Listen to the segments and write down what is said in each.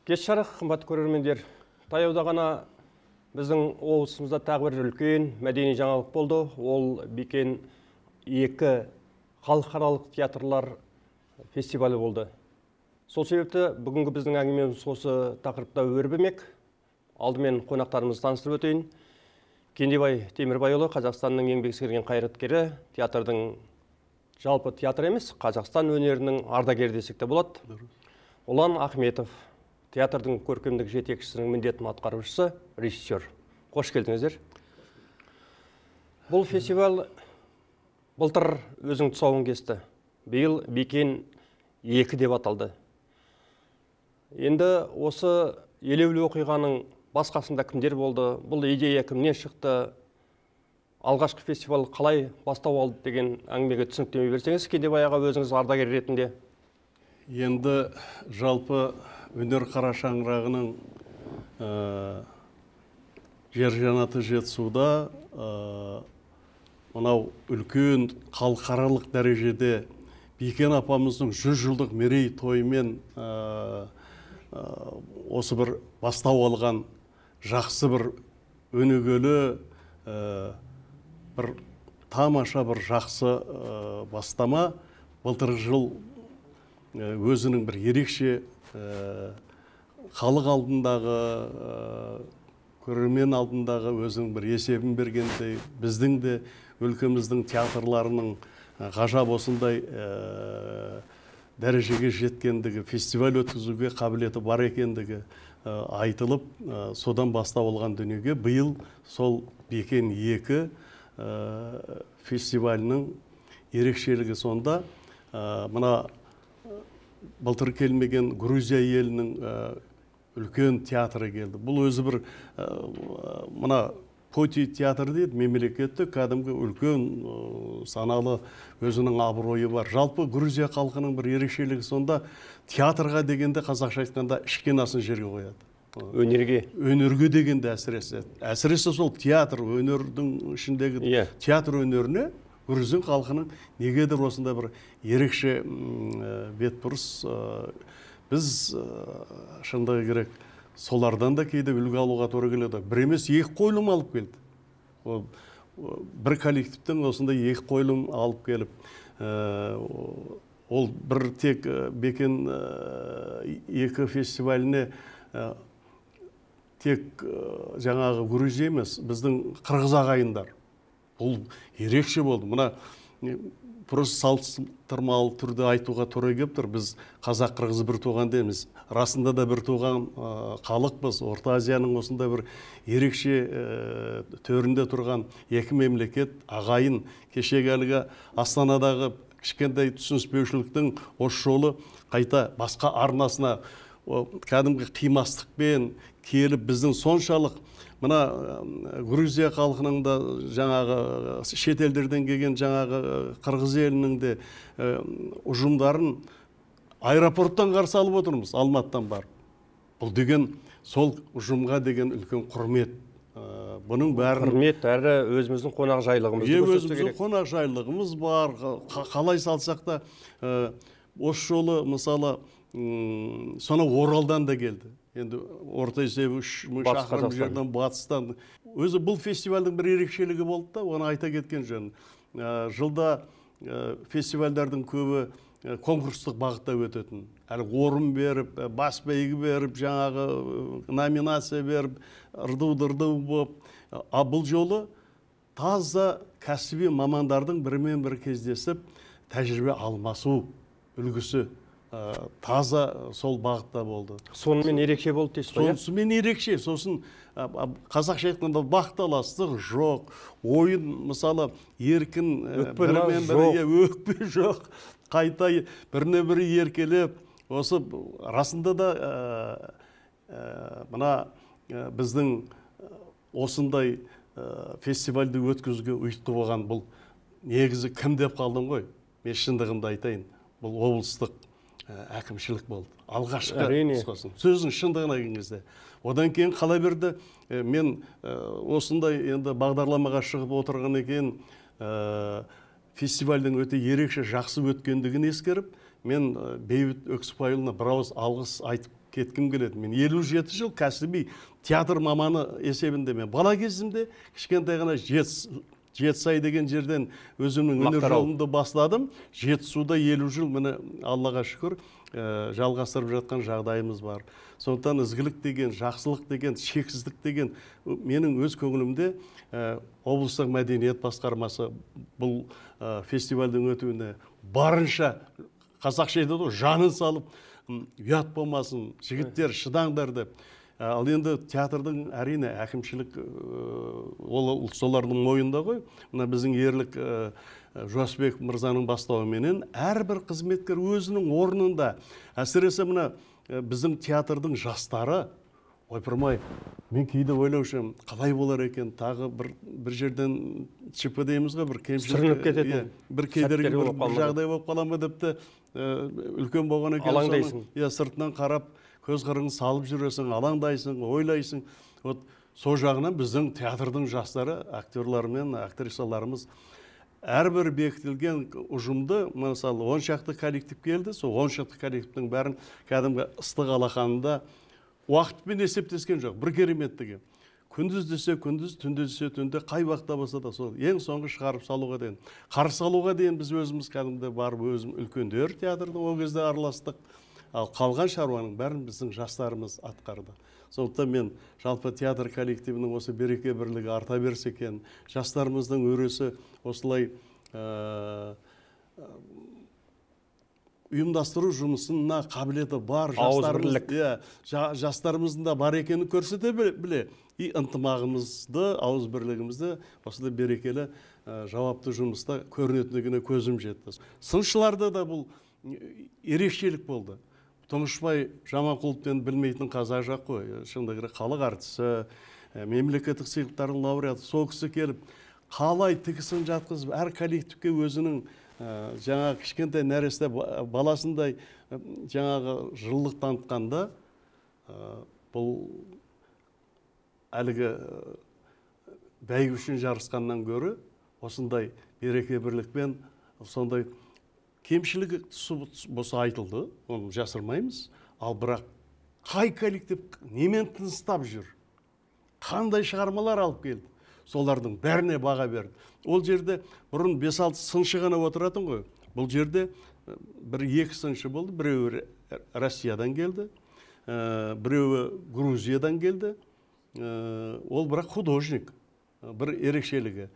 Кеш жарық, қымбат көрермендер. Таяуда ғана біздің облысымызда тағы бір үлкен мәдени жаңалық болды. Ол Бекен 2 халықаралық театрлар фестивалі болды. Сол себепті бүгінгі біздің әңгімеміз осы тақырыпта өрбімек. Алдымен қонақтарымызды таныстырып өтейін. Кендебай Темірбайұлы, Қазақстанның еңбек сіңірген қайраткері, театрдың жалпы театр емес, Қазақстан өнерінің ардагері десек те болады. Ұлан Ахметов, театрдың көркемдік жетекшісінің міндетін атқарушысы, режиссер. Қош келдіңіздер. Бұл фестиваль былтыр өзінің тұсауын кесті. Биыл Бекен 2 деп аталды. Енді осы елеулі оқиғаның басқасында кімдер болды? Бұл идея кімнен шықты? Алғашқы фестиваль қалай бастау алды деген әңгімеге түсініктеме берсеңіз, Кендебай аға өзіңіз ардагер ретінде. Енді жалпы өнер қара шаңырағының жер жанаты жетісуда мынау үлкен халықаралық дәрежеде Бекен апамыздың 100 жылдық мерей тойымен осы бір бастау алған жақсы бір өнегелі бір тамаша бір жақсы бастама. Былтырғы жыл өзінің бір ерекше халық алдындағы, көрермен алдындағы өзінің бір есебін бергендей, біздің де өлкеміздің театрларының ғажап осындай дәрежеге жеткендігі, фестиваль өткізуге қабілеті бар екендігі айтылып, содан бастау алған дүниеге биыл сол Бекен 2 фестивалінің ерекшелігі сонда. Мына былтыр келмеген Грузия елінің үлкен театры келді. Бұл өзі бір мына Поти театр дейді, мемлекеттік кәдімгі үлкен саналы өзінің абыройы бар. Жалпы Грузия халқының бір ерекшелігі сонда театрға дегенде қазақша айтқанда ішкен асын жерге қояды. Өнерге дегенде әсіресе сол театр өнердің ішіндегі театр өнеріне Грузин халқының негедір осында бір ерекше бетбұрыс. Біз шындығы керек солардан да кейде үлгі алуға тура келеді. Бір емес 2 қойылым алып келді. Бір коллективтің осында 2 қойылым алып келіп, ол бір тек Бекен 2 фестиваліне тек жаңағы Грузия емес, біздің қырғыз ағайындар. Бұл ерекше болды. Мұна просто салыстырмалы түрде айтуға тура келіп тұр. Біз қазақ қырғыз бір туған дейміз. Расында да бір туған халықпыз. Орта Азияның осында бір ерекше төрінде тұрған 2 мемлекет ағайын. Кешегі әлгі Астанадағы кішкентай түсініспеушіліктің осы жолы қайта басқа арнасына кәдімгі қимастықпен келіп біздің соншалық мына Грузия халқының да жаңағы шетелдерден келген жаңағы қырғыз елінің де ұжымдарын аэропорттан қарсы алып отырмыз, Алматыдан барып. Бұл деген сол ұжымға деген үлкен құрмет. Бұның бәрін құрмет әрі өзіміздің қонақ жайлығымызды көрсету керек. Өзіміздің қонақ жайлығымыз бар. Қалай салсақ та осы жолы мысалы соны Оралдан да келді. Енді орта есебі 3000 шақырым жерден батыстан. Өзі бұл фестивальдің бір ерекшелігі болды да, оны айта кеткен жөн. Жылда фестивальдардың көбі конкурстық бағытта өтетін. Әлі орын беріп, бас бәйгі беріп, жаңағы номинация беріп, ырду-дырду болып. Бұл жолы таза кәсіби мамандардың бірімен бір кездесіп, тәжірибе алмасу үлгісі таза сол бағытта болды. Сонымен ерекше болды дейсіз ғой? Сонымен ерекше. Сосын қазақша айтқанда бақталастық жоқ, ойын мысалы еркін бірімен бірге өкпе жоқ, қайта біріне бірі еркелеп, осы расында да мына біздің осындай фестивальді өткізуге ұйытқы болған бұл негізі кім деп қалдым ғой? Мен шындығында айтайын, бұл облыстық әкімшілік болды. Алғашқы сөздің шындығына келген кезде. Одан кейін қала берді, мен осындай енді бағдарламаға шығып отырған екен, фестивальдің өте ерекше жақсы өткендігін ескеріп, мен Бейбіт Өксіпайұлына бір ауыз алғыс айтып кеткім келеді. Мен 57 жыл кәсіби театр маманы есебінде мен бала кезімде кішкентай ғана Жетісай деген жерден өзімнің өнер жолымды бастадым. Жетісуда 50 жыл міне Аллаға шүкір жалғастырып жатқан жағдайымыз бар. Сондықтан ізгілік деген, жақсылық деген, шексіздік деген менің өз көңілімде облыстық мәдениет басқармасы бұл фестивальдің өтуіне барынша қазақша айтады ғой, жанын салып, ұят болмасын, жігіттер шыдаңдар деп. Ал енді театрдың әрине әкімшілік ол солардың мойнында ғой. Мына біздің ерлік Жуасбек мырзаның бастауыменен әрбір қызметкер өзінің орнында. Әсіресе мына біздің театрдың жастары, ойпырмай, мен кейде ойлаушым, қалай болар екен, тағы бір жерден ЧП дейміз ғой, бір сүрініп кететін, бір кедергі, бір жағдай болып қала ма деп те үлкен болған екен. Алаңдайсың. Сыртынан қарап, көз қырыңды салып жүресің, алаңдайсың, ойлайсың. Вот сол жағынан біздің театрдың жастары, актерлар мен актрисаларымыз әрбір бекітілген ұжымды, мысалы 10 шақты коллектив келді, сол 10 шақты коллективтің бәрін кәдімгі ыстық алақанында уақытпен есептескен жоқ, бір кереметтігі. Күндіз десе күндіз, түнде десе түнде, қай уақытта болса да сол ең соңғы шығарып салуға дейін. Қарсы алуға дейін біз өзіміз кәдімгі барып өзім үлкендер театрдың ол кезде араластық. Ал қалған шаруаның бәрін біздің жастарымыз атқарды. Сондықтан мен жалпы театр коллективінің осы береке бірлігі арта берсе екен, жастарымыздың өресі осылай ұйымдастыру жұмысына қабілеті бар жастарымыздың да бар екенін көрсете біле. И ынтымағымызды, ауыз бірлігімізді осылай берекелі жауапты жұмыста көрінетіндігіне көзім жетті. Сыншыларда да бұл ерекшелік болды. Тұңғышбай Жаманқұловтен білмейтін қазақ жоқ қой. Шындығында халық әртісі, мемлекеттік сыйлықтардың лауреаты, сол кісі келіп, қалай тігісін жатқызып, әр коллективке өзінің жаңағы кішкентай нәресте баласындай жаңағы жылылық танытқанда, бұл әлгі бәйгі үшін жарысқаннан гөрі осындай береке бірлікпен сондай кемшілігі болса айтылды, оны жасырмаймыз. Ал бірақ қай коллектив немен тыныстап жүр, қандай шығармалар алып келді, солардың бәріне баға берді. Ол жерде бұрын 5-6 сыншы ғана отыратын ғой. Бұл жерде 1-2 сыншы болды, біреуі Россиядан келді, біреуі Грузиядан келді. Ол бірақ художник, бір ерекшелігі.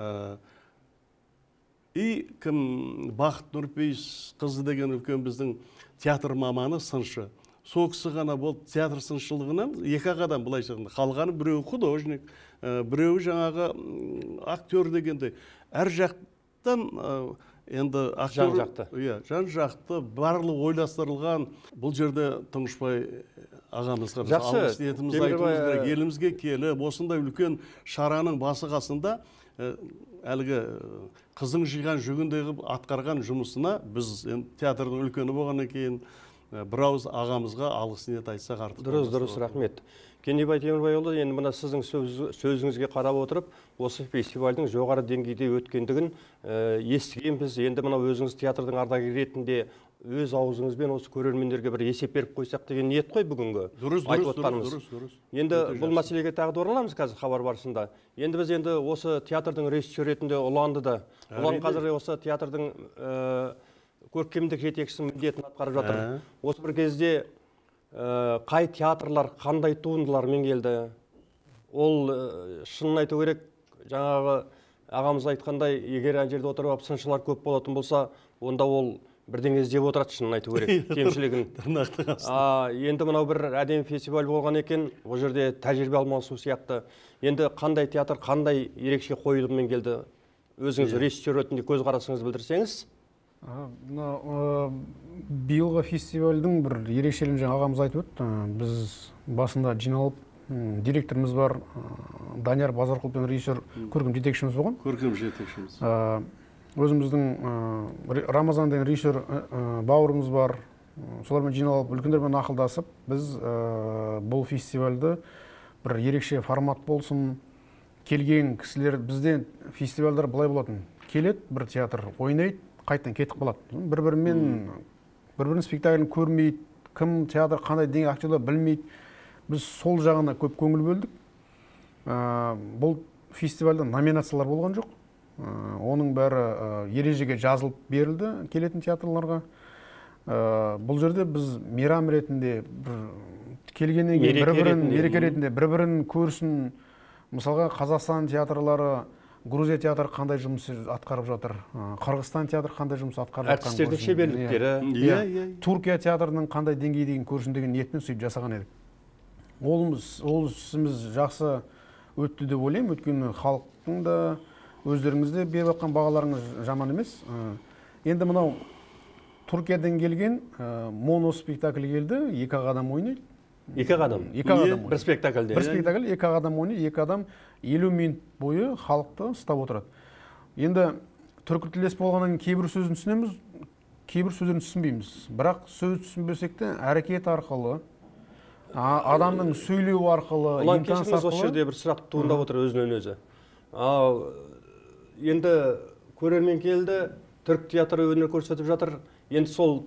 И кім Бақыт Нұрпейіс қызы деген үлкен біздің театр маманы сыншы. Сол кісі ғана болды театр сыншылығынан 2 адам былайша айтқанда. Қалғаны біреуі художник, біреуі жаңағы актер дегендей. Әр жақтан енді жан жақты барлығы ойластырылған. Бұл жерде Тұңғышбай ағамызға алғыс ниетімізді айтуымыз керек. Елімізге келіп, осындай үлкен шараның басы қасында әлгі қыздың жиған жүгіндегі атқарған жұмысына біз театрдың үлкені болғаннан кейін бір ауыз ағамызға алғыс ниет айтсақ артық. Дұрыс, рахмет. Кенжебай Темірбайұлы, енді мына сіздің сөзіңізге қарап отырып, осы фестивальдің жоғары деңгейде өткендігін естігенбіз. Енді мына өзіңіз театрдың ардагері ретінде өз аузыңызбен осы көрермендерге бір есеп беріп қойсақ деген ниет қой бүгінгі. Дұрыс. Енді бұл мәселеге тағы да ораламыз қазір хабар барысында. Енді біз енді осы театрдың режиссері ретінде ұланды да. Ұлан қазір осы театрдың көркемдік жетекшісінің міндетін атқарып жатыр. Осы бір кезде қай театрлар қандай туындылармен келді? Ол шынын айту керек, жаңағы ағамыз айтқандай, егер ана жерде отырып сыншылар көп болатын болса, онда ол бірдеңе іздеп отырады, шынын айту керек, кемшілігін. Енді мынау бір әдемі фестиваль болған екен, ол жерде тәжірибе алмасу сияқты. Енді қандай театр, қандай ерекше қойылыммен келді? Өзіңіз режиссер ретінде көзқарасыңызды білдірсеңіз. Биылғы фестивальдің бір ерекшелігін жаңа ағамыз айтып өтті. Біз басында жиналып, директорымыз бар, Данияр Базарқұловпен режиссер көркем жетекшіміз болған. Көркем жетекшіміз. Өзіміздің Рамазан деген режиссер бауырымыз бар. Солармен жиналып, үлкендермен ақылдасып, біз бұл фестивальді бір ерекше формат болсын, келген кісілер, бізде фестивальдар былай болатын. Келеді бір театр, ойнайды, қайтадан кетіп қалады. Бір-бірін спектаклін көрмейді, кім театр қандай деңгей актерлар білмейді. Біз сол жағына көп көңіл бөлдік. Бұл фестивальда номинациялар болған жоқ. Оның бәрі ережеге жазылып берілді келетін театрларға. Бұл жерде біз мейрам ретінде келгеннен кейін бір-бірін мереке ретінде бір-бірін көрсін. Мысалға Қазақстан театрлары, Грузия театры қандай жұмыс атқарып жатыр, Қырғызстан театры қандай жұмыс атқарып жатқан, әртістердің шеберліктері, Туркия театрының қандай деңгейдегі көрсін деген ниетпен сөйтіп жасаған едік. Ол ісіміз жақсы өтті деп ойлаймын, өйткені халықтың да өздеріңізде беріп жатқан бағаларыңыз жаман емес. Енді мынау Түркиядан келген моноспектакль келді, 2 адам ойнайды. 2 адам? 2 адам ойнайды. Бір спектакльде? Бір спектакль 2 адам ойнайды, 2 адам 50 минут бойы халықты ұстап отырады. Енді түркі тілдес болғаннан кейбір сөзін түсінеміз, кейбір сөздерін түсінбейміз. Бірақ сөз түсінбесек те әрекет арқылы, адамның сөйлеу арқылы, интонация арқылы. Осы жерде бір сұрақ туындап отыр өзінен өзі. Енді көрермен келді, түрік театры өнер көрсетіп жатыр. Енді сол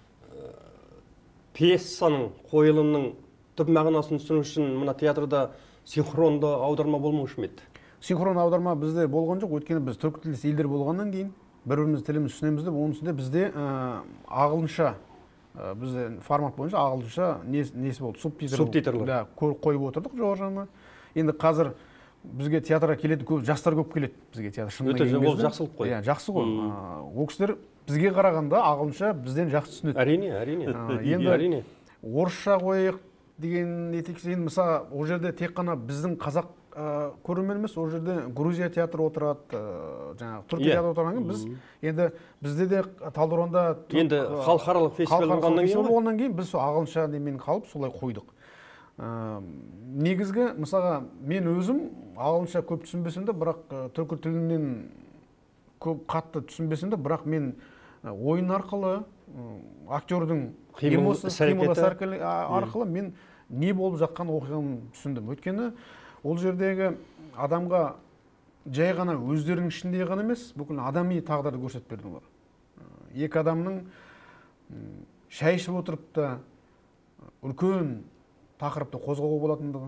пьесаның, қойылымның түп мағынасын түсіну үшін мына театрда синхронды аударма болмаушы ма еді? Синхрон аударма бізде болған жоқ, өйткені біз түркі тілдес елдер болғаннан кейін бір-біріміз тіліміз түсінеміз деп, оның үстінде бізде ағылшынша, бізде формат бойынша ағылшынша несі болды, субтитрлар қойып отырдық жоғары жағына. Енді қазір бізге театрға келеді, жастар көп келеді бізге театр. Өте ол жақсылық қой. Жақсы ғой. Ол кісілер бізге қарағанда ағылшынша бізден жақсы түсінеді. Әрине. Енді орысша қойық деген етексе, енді мысалы ол жерде тек қана біздің қазақ көрермен емес, ол жерде Грузия театры отырады, жаңағы Түркия театры отырған кейін біз енді бізде де Талдықорғанда енді халықаралық фестиваль болғаннан кейін біз ағылшынша немен қалып солай қойдық. Негізгі мысалға мен өзім ағылшынша көп түсінбесем де, бірақ түркі тілінен көп қатты түсінбесем де, бірақ мен ойын арқылы, актердің қимыл-әрекеті арқылы мен не болып жатқан оқиғаны түсіндім. Өйткені ол жердегі адамға жай ғана өздерінің ішінде ғана емес, бүкіл адами тағдырды көрсетіп берді олар. 2 адамның шай ішіп отырып та үлкен тақырыпты қозғауға болатындығы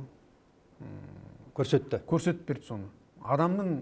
көрсетіп берді соны. Адамның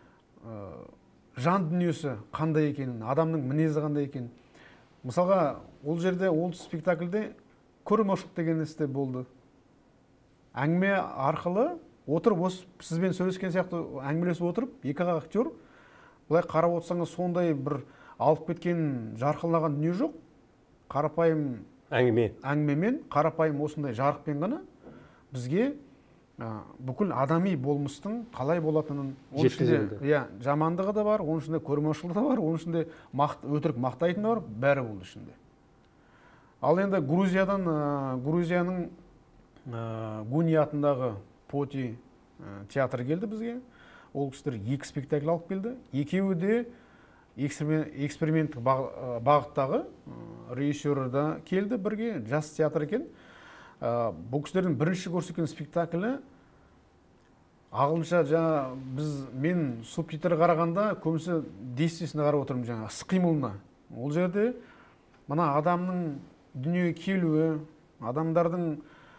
жан дүниесі қандай екенін, адамның мінезі қандай екенін. Мысалға, ол жерде, ол спектакльде көрмашылық деген істе болды. Әңгіме арқылы отырып, сізбен сөйлескен сияқты әңгімелесіп отырып, 2 актер, бұлай қарап отырсаңыз сондай бір алып кеткен жарқылаған дүние жоқ. Қарапайым әңгімемен, қарапайым осындай жарықпен ғана бізге бүкіл адами болмыстың қалай болатынын, оның ішінде жамандығы да бар, оның ішінде көрмашылығы да бар, оның ішінде өтірік мақтайтыны бар, бәрі болды ішінде. Ал енді Грузияның Гуни атындағы Поти театры келді бізге. Ол кісілер 2 спектакль алып келді. Екеуі де эксперименттік бағыттағы режиссері да келді бірге, жас театр екен. Бұл кісілердің бірінші көрсеткен спектаклі ағылшынша, мен субтитрі қарағанда көбісі действиесіне қарап отырмын, жаңа іс-қимылына. Ол жерде мына адамның дүниеге келуі, адамдардың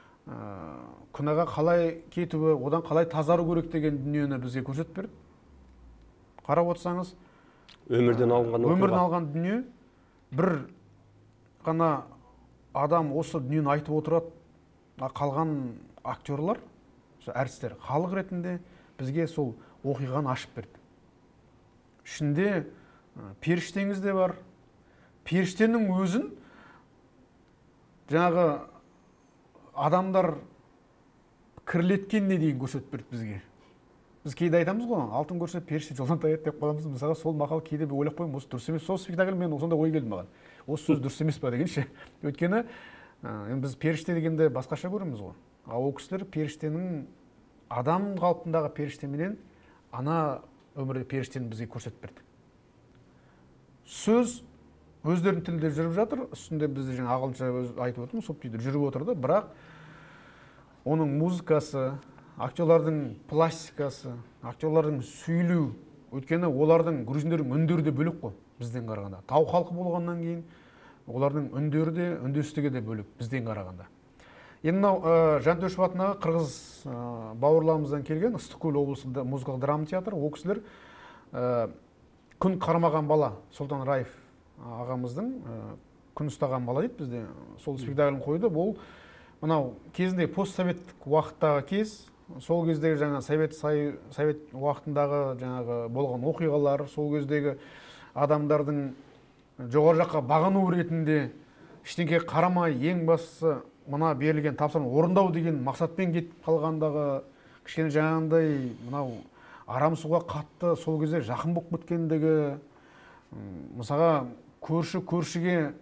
күнәға қалай кетуі, одан қалай тазару керек деген дүниені бізге көрсетіп берді. Қарап отырсаңыз, өмірден алған дүние, бір ғана адам осы дүниені айтып отырады, қалған актерлар, әртістер халық ретінде бізге сол оқиғаны ашып берді. Ішінде періштеңіз де бар. Періштенің өзін жаңағы адамдар кірлеткеніне дейін көрсетіп берді бізге. Біз кейде айтамыз ғой, алтын көрсе періште жолдан таяды деп қаламыз. Мысалға сол мақал кейде ойлап қоймын, осы дұрыс емес. Сол спектакль мен сонда ой келді маған. Осы сөз дұрыс емес па дегенше. Өйткені біз періште дегенде басқаша көреміз ғой. Ал ол кісілер періштенің адам қалпындағы періштеменен ана өмірде періштені бізге көрсетіп берді. Сөз өздерінің тілінде жүріп жатыр, үстінде бізде жаңа ағылшынша айтып отырмын, субтитр жүріп отырды, бірақ оның музыкасы, актерлардың пластикасы, актерлардың сөйлеу, өйткені олардың грузиндердің үндері де бөлек қой бізден қарағанда. Тау халқы болғаннан кейін олардың үндері де үндестігі де бөлек бізден қарағанда. Енді мынау Жантөшев атындағы қырғыз бауырларымыздан келген Ыстықкөл облысында музыкалық драма театры, ол кісілер күн қармаған бала, Сұлтан Раев ағамыздың күн ұстаған бала дейді бізде, сол спектаклін қойды. Бұл мынау кезінде постсоветтік уақыттағы кез, сол кездегі жаңа совет уақытындағы жаңағы болған оқиғалар, сол кездегі адамдардың жоғары жаққа бағыну ретінде ештеңеге қарамай ең бастысы мына берілген тапсырманы орындау деген мақсатпен кетіп қалғандағы кішкене жаңағындай мынау арам суға қатты сол кезде жақын болып кеткендігі, мысалға көршіге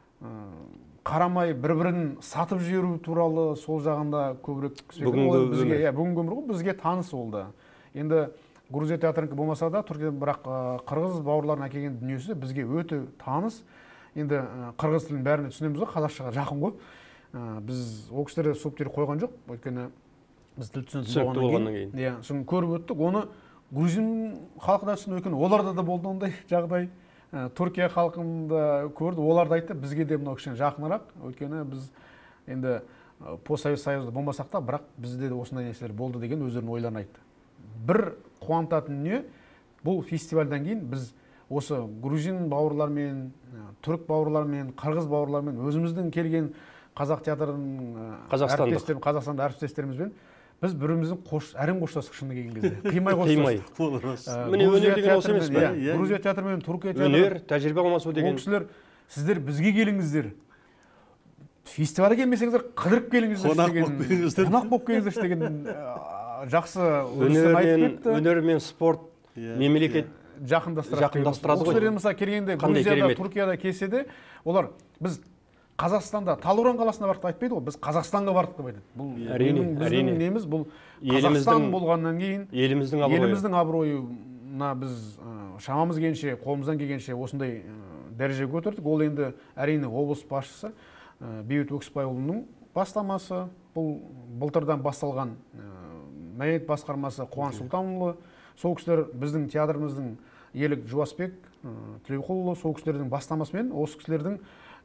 қарамай бір-бірін сатып жіберу туралы сол жағында көбірек бүгінгі өмір ғой, бізге таныс олды. Енді Грузия театрынікі болмаса да, Түркия бірақ қырғыз бауырларының әкелген дүниесі бізге өте таныс. Енді қырғыз тілін бәріне түсінеміз ғой, қазақшаға жақын ғой. Біз ол кісілерде субтитр қойған жоқ, өйткені біз тіл түсінетін болғаннан кейін. Иә, соны көріп өттік. Оны грузин халқы да түсінді, өйткені оларда да болды ондай жағдай. Түркия халқында көрді, олар да айтты, бізге де мынау кішкене жақынырақ, өйткені біз енді постсовет союзда болмасақ та, бірақ бізде де осындай нәрселер болды деген өздерінің ойларын айтты. Бір қуантатын дүние, бұл фестивальдан кейін біз осы грузин бауырлармен, түрік бауырлармен, қырғыз бауырлармен, өзіміздің келген қазақ театрының Қазақстанда әріптестерімізбен біз біріміздің әрең қоштастық шыны келген кезде. Қимай қоштастық. Міне өнер деген осы емес пе? Грузия театрымен, Түркия театры. Өнер, тәжірибе алмасу деген. Ол кісілер, сіздер бізге келіңіздер. Фестивальге келмесеңіздер, қыдырып келіңіздер. Қонақ болып келіңіздер деген жақсы өнер мен спорт мемлекет жақындастырады. Ол кісілер мысалы келгенде Грузияда, Түркияда келсе де, олар біз Қазақстанда, Талдықорған қаласына бардық айтпайды ғой, біз Қазақстанға бардық деп айтады. Бұл біздің неміз, бұл Қазақстан болғаннан кейін еліміздің абыройына біз шамамыз келгенше, қолымыздан келгенше осындай дәрежеге көтердік. Ол енді әрине облыс басшысы Бейбіт Өксіпбайұлының бастамасы, бұл былтырдан басталған мәдениет басқармасы Қуаныш Сұлтанұлы, сол кісілер біздің театрымыздың Елік Жуасбек Тілеуқұлұлы, сол кісілердің бастамасымен, осы кісілердің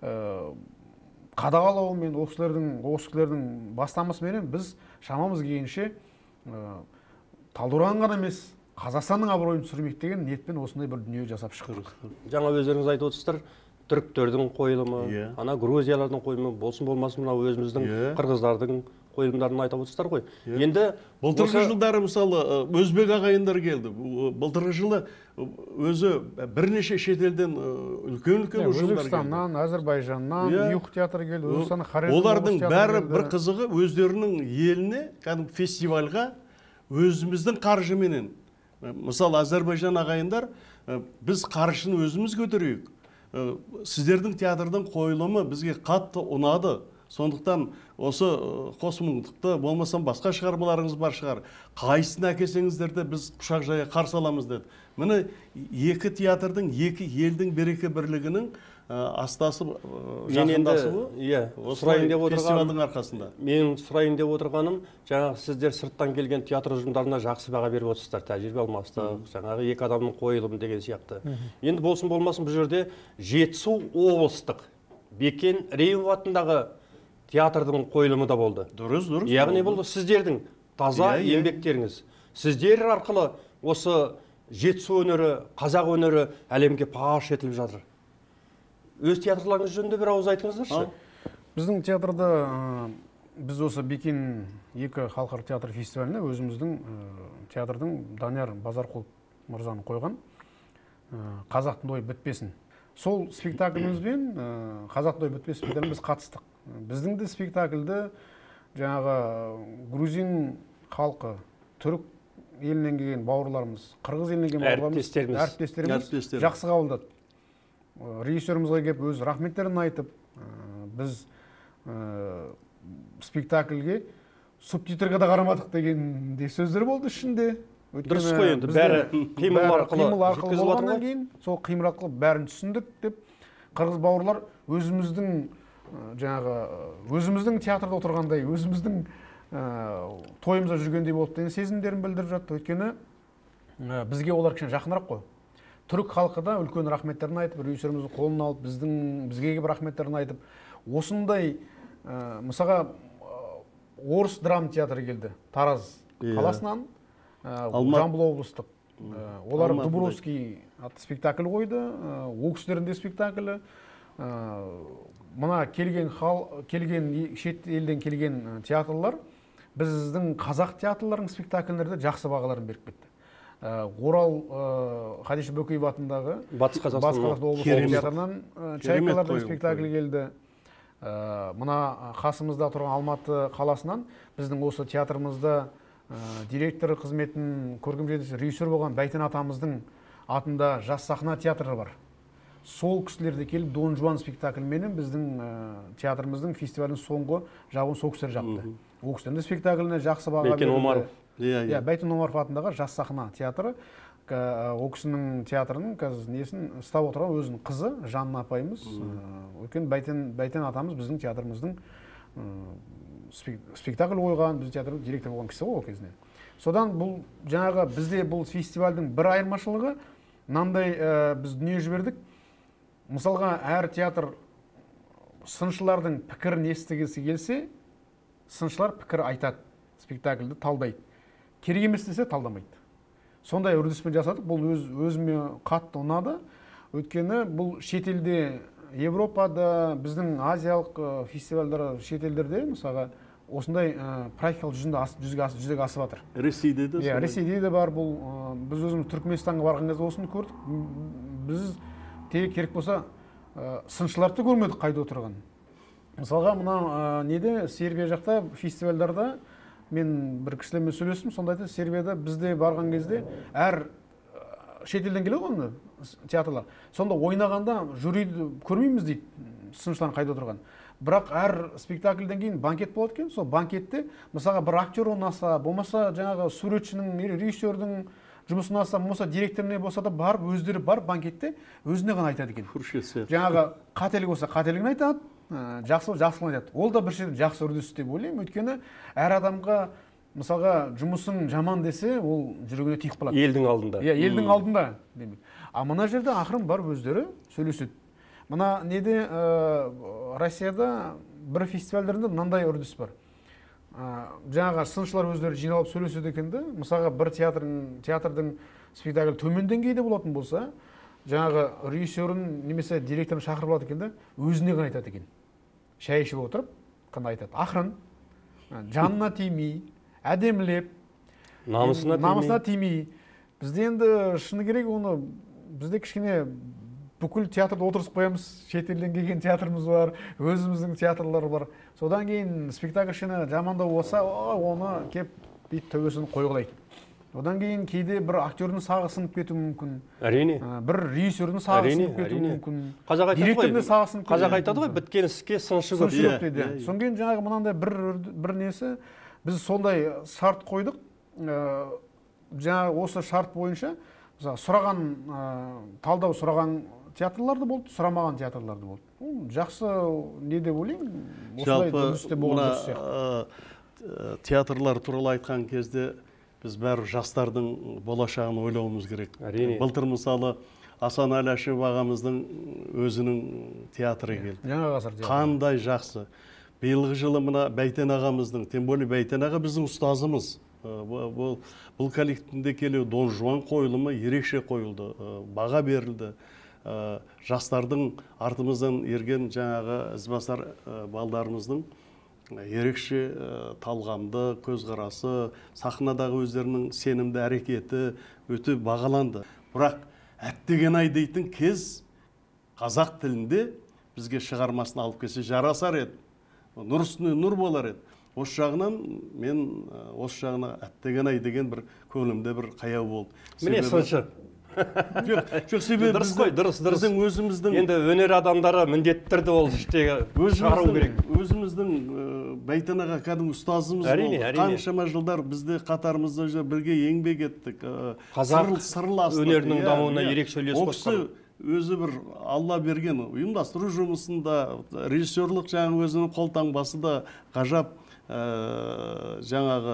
қадағалауымен, осы кісілердің бастамасымен біз шамамыз келгенше Талдықорған ғана емес, Қазақстанның абыройын түсірмек деген ниетпен осындай бір дүние жасап шықтық. Жаңа өздеріңіз айтып отырсыздар, түріктердің қойылымы, ана грузиялардың қойылымы болсын болмасын, мынау өзіміздің қырғыздардың қойылымдарын айтып отырсыздар ғой. Енді былтырғы жылдары мысалы өзбек ағайындар келді. Былтырғы жылы өзі бірнеше шетелден үлкен ұжымдар келді. Өзбекстаннан, Әзербайжаннан, Юг театры келді. Олардың бәрі бір қызығы өздерінің еліне, кәдімгі фестивальға өзіміздің қаржыменен. Мысалы Әзербайжан ағайындар, біз қаржыны өзіміз көтерейік. Сіздердің театрдың қойылымы бізге қатты ұнады. Сондықтан осы қосмындықты болмасам басқа шығармаларыңыз бар шығар. Қайсысын әкелсеңіздер де біз құшақ жая қарсы аламыз деді. Міне екі театрдың, екі елдің береке бірлігінің астасып жақындасуы фестивальдің арқасында. Мен сұрайын деп отырғаным, жаңағы сіздер сырттан келген театр ұжымдарына жақсы баға беріп отырсыздар, тәжірибе алмастық, жаңағы екі адамның қойылымы деген сияқты. Енді болсын болмасын бұл жерде Жетісу облыстық Бекен Реев атындағы театрдың қойылымы да болды. Дұрыс. Яғни бұл сіздердің таза еңбектеріңіз. Сіздер арқылы осы Жетісу өнері, қазақ өнері әлемге паш етіліп жатыр. Өз театрларыңыз жөнінде бір ауыз айтыңыздаршы. Біздің театрда біз осы Бекен 2 халықаралық театр фестиваліне өзіміздің театрдың Данияр Базарқұлов мырзаны қойған Қазақтың тойы бітпесін. Сол спектаклімізбен Қазақтың тойы бітпесін спектакліне біз қатыстық. Біздің де спектакльді жаңағы грузин халқы, түрік елінен келген бауырларымыз, қырғыз елінен келген бауырларымыз, әріптестеріміз жақсы қабылдады. Режиссерімізге келіп өз рахметтерін айтып, біз спектакльге субтитрға да қарамадық деген сөздер болды ішінде. Дұрыс қой, енді бәрі қимыл арқылы болғаннан кейін, сол қимыл арқылы бәрін түсіндік деп, қырғыз бауырлар өзіміздің театрда отырғандай, өзіміздің тойымызда жүргендей болды деген сезімдерін білдіріп жатты. Өйткені бізге олар кішкене жақынырақ қой. түрік халқы да үлкен рахметтерін айтып, режиссеріміздің қолын алып, бізге келіп рахметтерін айтып, осындай мысалға орыс драма театры келді Тараз қаласынан, Жамбыл облыстық. Олар Дубровский атты спектакль қойды, ол кісілердің де спектаклі. Мына келген шет елден келген театрлар біздің қазақ театрларының спектакльдерді жақсы бағаларын беріп кетті. Орал Хадиша Бөкеева атындағы Батыс Қазақстан облыстық театрынан Чайкалардың спектаклі келді. Мына қасымызда тұрған Алматы қаласынан біздің осы театрымызда директор қызметін көркем жетекші режиссер болған Бәйтен атамыздың атында жас сахна театры бар. Сол кісілерді келіп Дон Жуан спектакльменен біздің театрымыздың фестивалінің соңғы жабын сол кісілер жапты. Ол кісілердің спектакліне жақсы баға берілді. Бәйтен Омаров атындағы жас сахна театры, ол кісінің театрының қазір несін ұстап отырған өзінің қызы Жанна апайымыз. Өйткені Бәйтен атамыз біздің театрымыздың спектакль қойған, біз театр директор болған кісі ғой ол кезінде. Содан бұл жаңағы бізде бұл фестивальдің бір айырмашылығы мынандай біз дүние жібердік. Мысалға әр театр сыншылардың пікірін естігісі келсе, сыншылар пікір айтады, спектакльді талдайды. Керек емес десе талдамайды. Сондай үрдіспен жасадық. Бұл өзіме қатты ұнады. Өйткені бұл шетелде, Европада, біздің азиялық фестивальдер шетелдерде мысалға осындай практикалық жүзеге асып жатыр. Ресейде де? Ресейде де бар бұл. Біз өзіміз Түркменстанға барған кезде осыны көрдік. Біз керек болса сыншыларды көрмедік қайда отырған. Мысалға мына неде Сербия жақта фестивальдарда мен бір кісілермен сөйлестім, сонда айтты, Сербияда бізде барған кезде әр шетелден келеді ғой театрлар. Сонда ойнағанда жюриді көрмейміз дейді, сыншылар қайда отырған. Бірақ әр спектакльден кейін банкет болады екен, сол банкетте мысалға бір актер ұнаса, болмаса жаңағы суретшінің, режиссердің жұмысы ұнаса, болмаса директоріне болса да барып, өздері бар банкетте өзіне ғана айтады екен. Жаңағы қателік болса қателігін айтады, жақсылығын айтады. Ол да бір жерден жақсы үрдіс деп ойлаймын. Өйткені әр адамға мысалға жұмысың жаман десе, ол жүрегіне тиіп қалады. Елдің алдында. Елдің алдында демек. А мына жерде ақырын барып өздері сөйлеседі. Мына неде Россияда бір фестивальдерінде мынандай үрдіс бар. Жаңағы сыншылар өздері жиналып сөйлеседі екенді. Мысалға бір театрдың спектакль төмен деңгейде болатын болса, жаңағы режиссерін немесе директорын шақырып алады екенді, өзіне ғана айтады екен. Шай ішіп отырып, қана айтады. Ақырын, жанына тимей, әдемілеп, намысына тимей. Бізде енді шыны керек, оны бізде кішкене бүкіл театрда отырысып қоямыз, шетелден келген театрымыз бар, өзіміздің театрлар бар. Содан кейін спектакльшіні жамандау болса, оны кеп бейт төбесін қойғылайды. Одан кейін кейде бір актердің сағы сынып кетуі мүмкін. Әрине. Бір режиссердің сағы сынып кетуі мүмкін. Қазақ айтады ғой, біткен іске сыншы көп дейді. Содан кейін жаңағы мынандай бір несі, біз сондай шарт қойдық. Жаңағы осы шарт бойынша сұраған, талдау сұраған театрларды болды, сұрамаған театрларды болды. Жақсы не деп ойлаймын? Жалпы театрлар туралы айтқан кезде біз бәрі жастардың болашағын ойлауымыз керек. Былтыр мысалы Асан Әләшев ағамыздың өзінің театры келді. Жаңа ғасыр театры. Қандай жақсы. Биылғы жылы мына Бәйтен ағамыздың, тем более Бәйтен аға біздің ұстазымыз. Бұл коллективінде келу Дон Жуан қойылымы ерекше қойылды, баға берілді. Жастардың артымыздан ерген жаңағы ізбасар балдарымыздың ерекше талғамды көзқарасы, сахнадағы өздерінің сенімді әрекеті өте бағаланды. Бірақ әттеген-ай дейтін кез қазақ тілінде бізге шығармасын алып келсе жарасар еді. Нұр үстіне нұр болар еді. Осы жағынан мен осы жағына әттеген-ай деген бір көңілімде бір қаяу болды. Міне сыншы. Жоқ, себебі біздің өзіміздің енді өнер адамдары міндеттерді ол іштегі шығару керек. Өзіміздің Бәйтен аға кәдімгі ұстазымыз болды. Қаншама жылдар бізде қатарымызда бірге еңбек еттік. Қазақ өнерінің дамуына ерекше үлес қосқан. Өзі бір Алла берген ұйымдастыру жұмысында, режиссерлық жаңағы өзінің қолтаңбасы да ғажап жаңағы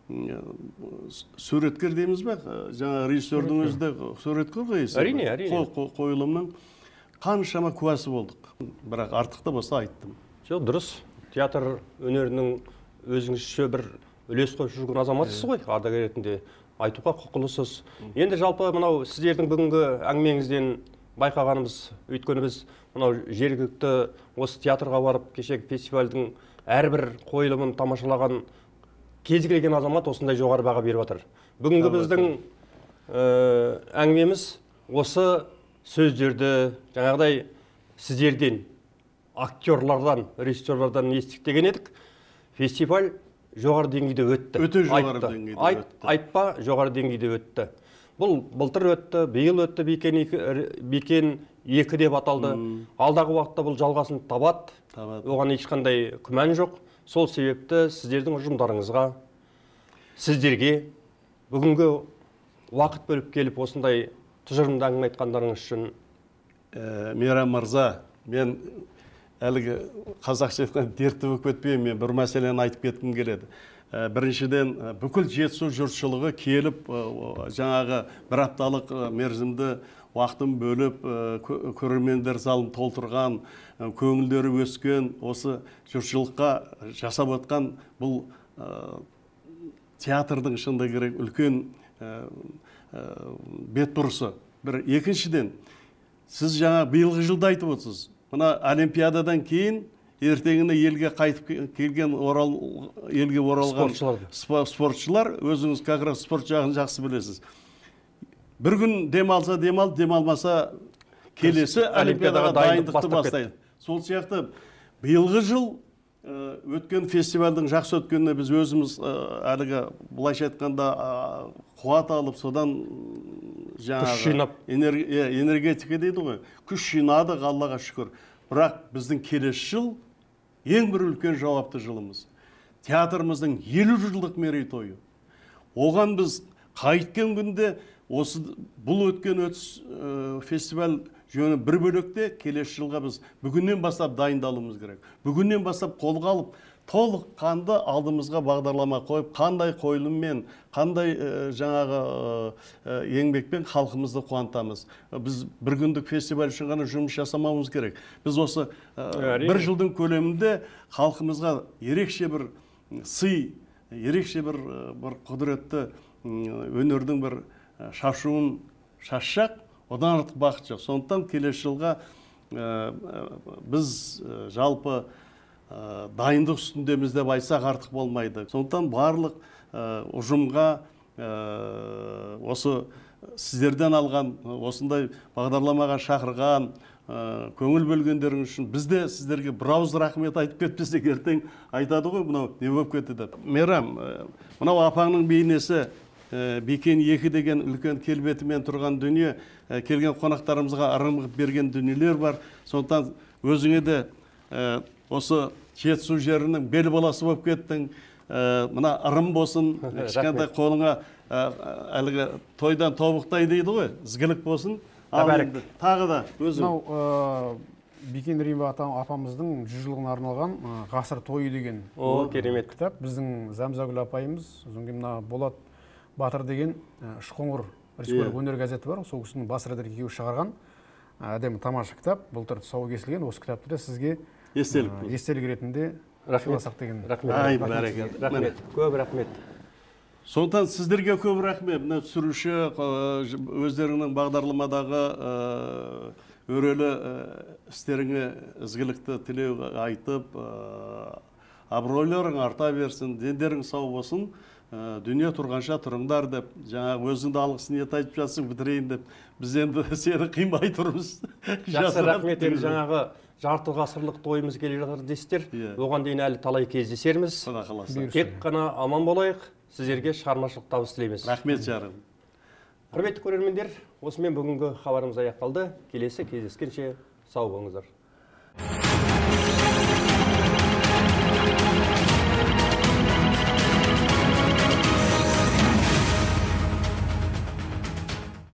суреткер дейміз бе, жаңа режиссердің өзі де суреткер ғой есебі. Әрине. Қойылымның қаншама куәсі болдық. Бірақ артық та болса айттым. Жоқ, дұрыс. Театр өнерінің өзіңізше бір үлес қосып жүрген азаматсыз ғой, ардагер ретінде айтуға құқылысыз. Енді жалпы мынау сіздердің бүгінгі әңгімеңізден байқағанымыз, өйткені біз мынау жергілікті осы театрға барып кешегі фестивальдің әрбір қойылымын тамашалаған кез келген азамат осындай жоғары баға беріп жатыр. Бүгінгі біздің әңгімеміз осы сөздерді жаңағыдай сіздерден, актерлардан, режиссерлардан естік деген едік. Фестиваль жоғары деңгейде өтті. Өте жоғары деңгейде өтті. Айтпа, жоғары деңгейде өтті. Бұл былтыр өтті, биыл өтті, Бикен 2 деп аталды. Алдағы уақытта бұл жалғасын табады. Оған ешқандай күмән жоқ. Сол себепті сіздердің ұжымдарыңызға, сіздерге бүгінгі уақыт бөліп келіп осындай тұжырымды әңгіме айтқандарыңыз үшін. Мейрам мырза, мен әлгі қазақша айтқан дертті болып кетпеймін, мен бір мәселені айтып кеткім келеді. Біріншіден, бүкіл жетісу жұртшылығы келіп, жаңағы бір апталық мерзімді уақытын бөліп, көрермендер залын толтырған, көңілдері өскен, осы жұртшылыққа жасап отқан бұл театрдың шынында керек үлкен бетбұрысы. Бір екіншіден, сіз жаңа биылғы жылды айтып отырсыз. Мына олимпиададан кейін ертеңіне елге қайтып келген елге оралған спортшылар, өзіңіз как раз спорт жағын жақсы білесіз. Бір күн демалса демалмаса келесі олимпиадаға дайындықты бастайды. Сол сияқты биылғы жыл өткен фестивальдің жақсы өткеніне біз өзіміз әлгі былайша айтқанда қуат алып, содан жаңағы энергетика дейді ғой, күш жинадық, Аллаға шүкір. Бірақ біздің келесі жыл ең бір үлкен жауапты жылымыз. Театрымыздың 50 жылдық мерейтойы. Оған біз қайткен күнде бұл өткен фестиваль жөні бір бөлікте келесі жылға біз бүгіннен бастап дайындалуымыз керек. Бүгіннен бастап қолға алып, толық қанды алдымызға бағдарлама қойып, қандай қойылыммен, қандай жаңағы еңбекпен халқымызды қуантамыз. Біз бір күндік фестиваль үшін ғана жұмыс жасамауымыз керек. Біз осы бір жылдың көлемінде халқымызға ерекше бір сый, ерекше бір құдіретті өнердің бір шашуын шашсақ, одан артық бақыт жоқ. Сондықтан келесі жылға біз жалпы дайындық үстіндеміз деп айтсақ артық болмайды. Сондықтан барлық ұжымға осы сіздерден алған, осындай бағдарламаға шақырған, көңіл бөлгендерің үшін біз де сіздерге бір ауыз рахмет айтып кетпесек, ертең айтады ғой, мынау не болып кетті деп. Мейрам, мынау апаңның бейнесі Бикен 2 деген үлкен келбетімен тұрған дүние, келген қонақтарымызға ырым берген дүниелер бар. Сондықтан өзіңе де осы жетісу жерінің бел баласы болып кеттің. Мына ырым болсын, кішкентай қолыңа әлгі тойдан тобықтай дейді ғой, ізгілік болсын. Тағы да өзің. Бикен Римба апамыздың 100 жылығына арналған ғасыр тойы деген керемет кітап. Біздің Зәмзагүл апайымыз, мына Болат Батыр деген Шқоңыр республика өнер газеті бар. Сол кісінің бас редактор екеуі шығарған әдемі тамаша кітап. Былтыр тұсауы кесілген. Осы кітапты да сізге естелік ретінде сыйласақ деген. Рахмет. Көп рахмет. Сондықтан сіздерге көп рахмет. Мына түсіруші өздерінің бағдарламадағы өрелі істеріңе ізгілікті тілеу айтып, абыройларың арта берсін, дендерің сау болсын. Дүние тұрғанша тұрыңдар деп, жаңағы өзіңді алғысын ет айтып жатсың, бітірейін деп, біз енді сені қимай тұрмыз. Жақсы, рахмет. Жаңағы жарты ғасырлық тойымыз келе жатыр дейсіздер. Оған дейін әлі талай кездесерміз. Тек қана аман болайық, сіздерге шығармашылық табыс тілейміз. Рахмет жарым. Құрметті көрермендер, осымен бүгінгі хабарымыз аяқталды. Келесі кездескенше сау болыңыздар.